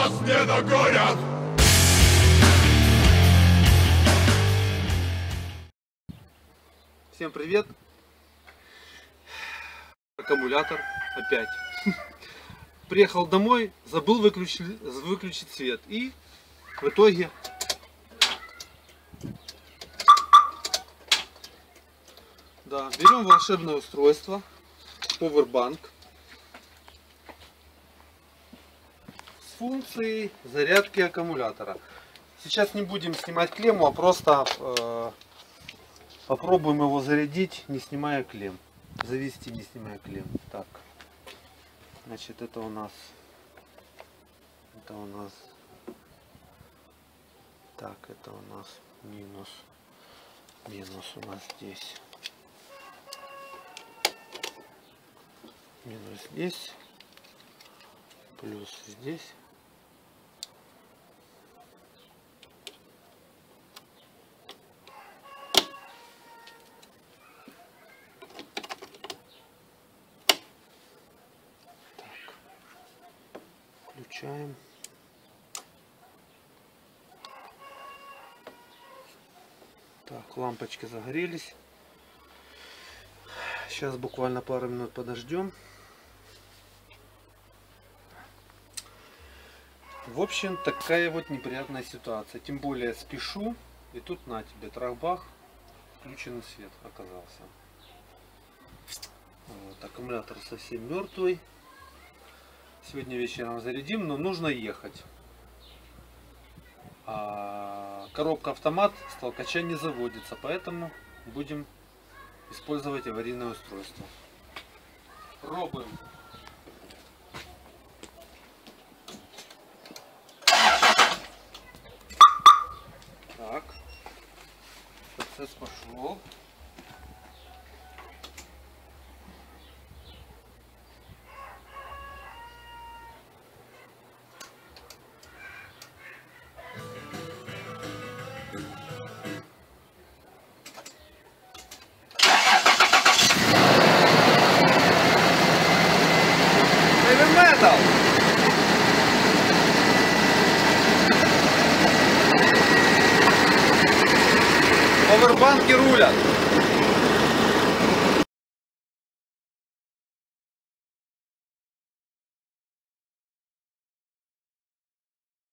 нас не догонят. Всем привет! Аккумулятор опять. Приехал домой, забыл выключить свет. И в итоге берем волшебное устройство Powerbank с функцией зарядки аккумулятора. Сейчас не будем снимать клемму, а просто попробуем его зарядить, не снимая клемм. Завести, не снимая клемм. Так. Значит, это у нас. Так, это у нас минус. Минус у нас здесь. Минус здесь. Плюс здесь. Включаем. Так, лампочки загорелись. Сейчас буквально пару минут подождем. В общем, такая вот неприятная ситуация. Тем более спешу. И тут на тебе трах-бах. Включенный свет оказался. Вот, аккумулятор совсем мертвый. Сегодня вечером зарядим, но нужно ехать. Коробка автомат с толкача не заводится, поэтому будем использовать аварийное устройство. Пробуем. Так, процесс пошел. Повербанки рулят.